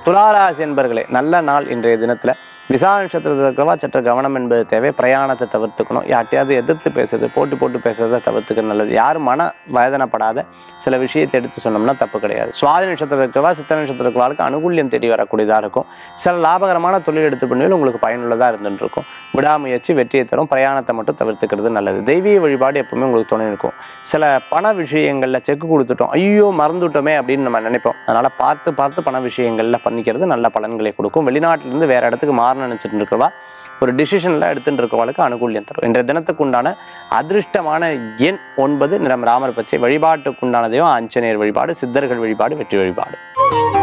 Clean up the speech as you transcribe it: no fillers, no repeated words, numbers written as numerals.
துளாராசி என்பர்களே, நல்ல நாள் இன்றைய தினத்துல. விசாக நட்சத்திரத்தில் இருக்கிறவா சற்று கவனம் என்பது தேவை. பிரயாணத்தை தவிர்த்துக்கணும். யார்ட்டையாவது எதிர்த்து பேசுறது, போட்டு பேசுறதை தவிர்த்துக்கிறது நல்லது. யாரும் மன வேதனைப்படாத சில விஷயத்தை எடுத்து சொன்னோம்னா தப்பு கிடையாது. சுவாதி நட்சத்திரம் இருக்கிறவா சித்திரை நட்சத்திரம் இருக்கிறவாளுக்கு அனுகூல்யம் தேடி வரக்கூடியதாக இருக்கும். சில லாபகரமான தொழில் எடுத்து பண்ணுவது உங்களுக்கு பயனுள்ளதாக இருந்துட்டு இருக்கும். விடாமுயற்சி வெற்றியை தரும். பிரயாணத்தை மட்டும் தவிர்த்துக்கிறது நல்லது. தெய்வீக வழிபாடு எப்பவுமே உங்களுக்கு துணை இருக்கும். சில பண விஷயங்களில் செக்கு கொடுத்துட்டோம், ஐயோ மறந்துட்டோமே அப்படின்னு நம்ம நினைப்போம். அதனால் பார்த்து பண விஷயங்களில் பண்ணிக்கிறது நல்ல பலன்களை கொடுக்கும். வெளிநாட்டிலேருந்து வேறு இடத்துக்கு மாற நினச்சிட்டு இருக்கிறவா ஒரு டிசிஷனில் எடுத்துகிட்டு இருக்கவளுக்கு அனுகூல்யம் தரும். இன்றைய தினத்துக்கு உண்டான அதிர்ஷ்டமான எண் 9, நிறம் ராமர் பச்சை. வழிபாட்டுக்குண்டான தெய்வம் ஆஞ்சநேயர் வழிபாடு, சித்தர்கள் வழிபாடு, வெற்றி வழிபாடு.